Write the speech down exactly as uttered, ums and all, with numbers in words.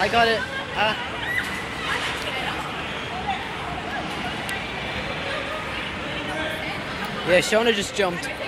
I got it. Uh, yeah, Shona just jumped.